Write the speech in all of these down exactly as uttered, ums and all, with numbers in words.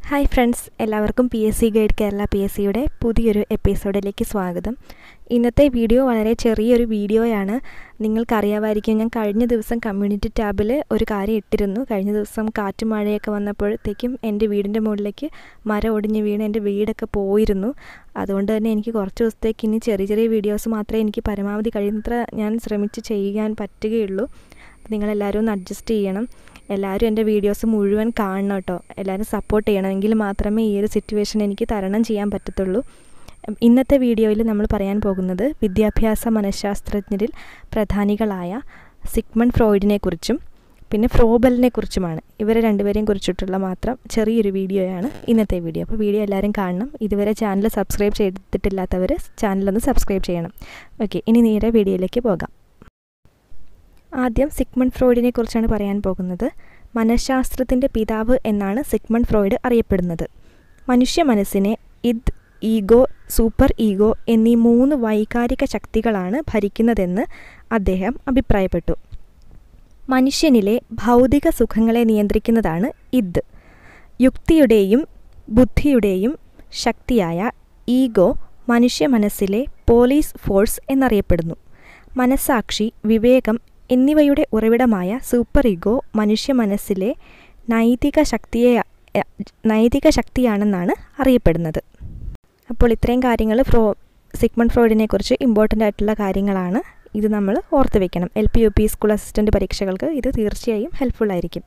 Hi friends, എല്ലാവർക്കും P S C guide Kerala P S സിയുടെ പുതിയൊരു എപ്പിസോഡിലേക്ക് സ്വാഗതം. ഇന്നത്തെ വീഡിയോ വളരെ ചെറിയൊരു വീഡിയോയാണ്. നിങ്ങൾക്കറിയാമായിരിക്കും, ഞാൻ കഴിഞ്ഞ ദിവസം കമ്മ്യൂണിറ്റി ടാബിൽ ഒരു കാര്യം ഇട്ടിരുന്നു. കഴിഞ്ഞ ദിവസം കാറ്റും മഴയൊക്കെ വന്നപ്പോഴത്തേക്കും എൻ്റെ വീടിൻ്റെ മുകളിലേക്ക് മരം ഒടിഞ്ഞ് വീണ് എൻ്റെ വീടൊക്കെ പോയിരുന്നു. അതുകൊണ്ട് തന്നെ എനിക്ക് കുറച്ച് ദിവസത്തേക്ക് ഇനി ചെറിയ ചെറിയ വീഡിയോസ് മാത്രമേ എനിക്ക് പരമാവധി കഴിയുന്നത്ര ഞാൻ ശ്രമിച്ച് ചെയ്യാൻ പറ്റുകയുള്ളൂ. നിങ്ങളെല്ലാവരും ഒന്ന് അഡ്ജസ്റ്റ് ചെയ്യണം. എല്ലാവരും എൻ്റെ വീഡിയോസ് മുഴുവൻ കാണണം കേട്ടോ. എല്ലാവരും സപ്പോർട്ട് ചെയ്യണം. എങ്കിൽ മാത്രമേ ഈ ഒരു സിറ്റുവേഷൻ എനിക്ക് തരണം ചെയ്യാൻ പറ്റത്തുള്ളൂ. ഇന്നത്തെ വീഡിയോയിൽ നമ്മൾ പറയാൻ പോകുന്നത് വിദ്യാഭ്യാസ മനഃശാസ്ത്രജ്ഞരിൽ പ്രധാനികളായ സിഗ്മണ്ട് ഫ്രോയിഡിനെ കുറിച്ചും പിന്നെ ഫ്രോബലിനെ കുറിച്ചുമാണ്. ഇവരെ രണ്ടുപേരെയും കുറിച്ചിട്ടുള്ള മാത്രം ചെറിയൊരു വീഡിയോയാണ് ഇന്നത്തെ വീഡിയോ. അപ്പോൾ വീഡിയോ എല്ലാവരും കാണണം. ഇതുവരെ ചാനൽ സബ്സ്ക്രൈബ് ചെയ്തിട്ടില്ലാത്തവർ ചാനലൊന്ന് സബ്സ്ക്രൈബ് ചെയ്യണം. ഓക്കെ, ഇനി നേരെ വീഡിയോയിലേക്ക് പോകാം. ആദ്യം സിഗ്മണ്ട് ഫ്രോയിഡിനെ കുറിച്ചാണ് പറയാൻ പോകുന്നത്. മനഃശാസ്ത്രത്തിൻ്റെ പിതാവ് എന്നാണ് സിഗ്മണ്ട് ഫ്രോയിഡ് അറിയപ്പെടുന്നത്. മനുഷ്യ മനസ്സിനെ ഇദ്, ഈഗോ, സൂപ്പർ ഈഗോ എന്നീ മൂന്ന് വൈകാരിക ശക്തികളാണ് ഭരിക്കുന്നതെന്ന് അദ്ദേഹം അഭിപ്രായപ്പെട്ടു. മനുഷ്യനിലെ ഭൗതിക സുഖങ്ങളെ നിയന്ത്രിക്കുന്നതാണ് ഇദ്. യുക്തിയുടെയും ബുദ്ധിയുടെയും ശക്തിയായ ഈഗോ മനുഷ്യ മനസ്സിലെ പോലീസ് ഫോഴ്സ് എന്നറിയപ്പെടുന്നു. മനസ്സാക്ഷി, വിവേകം എന്നിവയുടെ ഉറവിടമായ സൂപ്പർ ഈഗോ മനുഷ്യ മനസ്സിലെ നൈതിക ശക്തിയെ നൈതിക ശക്തിയാണെന്നാണ് അറിയപ്പെടുന്നത്. അപ്പോൾ ഇത്രയും കാര്യങ്ങൾ ഫ്രോ സിഗ്മണ്ട് ഫ്രോയിഡിനെ കുറിച്ച് ഇമ്പോർട്ടൻ്റ് ആയിട്ടുള്ള കാര്യങ്ങളാണ്. ഇത് നമ്മൾ ഓർത്ത് വയ്ക്കണം. L P U P school assistant പരീക്ഷകൾക്ക് ഇത് തീർച്ചയായും ഹെൽപ്ഫുൾ ആയിരിക്കും.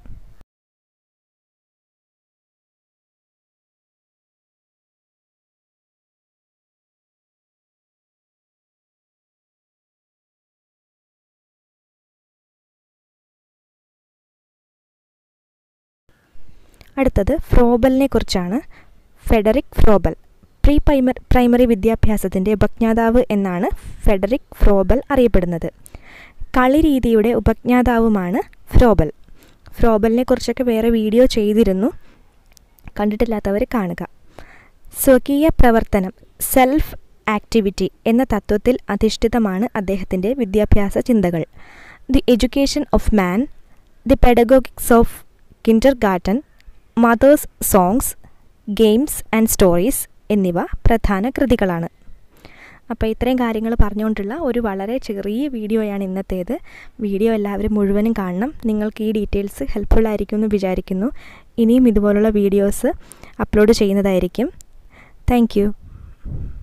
അടുത്തത് ഫ്രോബലിനെ കുറിച്ചാണ്. Frederick Froebel pre prima primary വിദ്യാഭ്യാസത്തിൻ്റെ ഉപജ്ഞാതാവ് എന്നാണ് ഫെഡറിക് ഫ്രോബൽ അറിയപ്പെടുന്നത്. കളിരീതിയുടെ ഉപജ്ഞാതാവുമാണ് ഫ്രോബൽ. ഫ്രോബലിനെ കുറിച്ചൊക്കെ വേറെ വീഡിയോ ചെയ്തിരുന്നു, കണ്ടിട്ടില്ലാത്തവർ കാണുക. സ്വകീയ പ്രവർത്തനം, സെൽഫ് ആക്ടിവിറ്റി എന്ന തത്വത്തിൽ അധിഷ്ഠിതമാണ് അദ്ദേഹത്തിൻ്റെ വിദ്യാഭ്യാസ ചിന്തകൾ. The education of man, the pedagogics of kindergarten, mother's songs, games and stories എന്നിവ പ്രധാന കൃതികളാണ്. അപ്പോൾ ഇത്രയും കാര്യങ്ങൾ പറഞ്ഞുകൊണ്ടുള്ള ഒരു വളരെ ചെറിയ വീഡിയോയാണ് ഇന്നത്തേത്. വീഡിയോ എല്ലാവരും മുഴുവനും കാണണം. നിങ്ങൾക്ക് ഈ ഡീറ്റെയിൽസ് ഹെൽപ്ഫുൾ ആയിരിക്കുമെന്ന് വിചാരിക്കുന്നു. ഇനിയും ഇതുപോലുള്ള വീഡിയോസ് അപ്ലോഡ് ചെയ്യുന്നതായിരിക്കും. Thank U.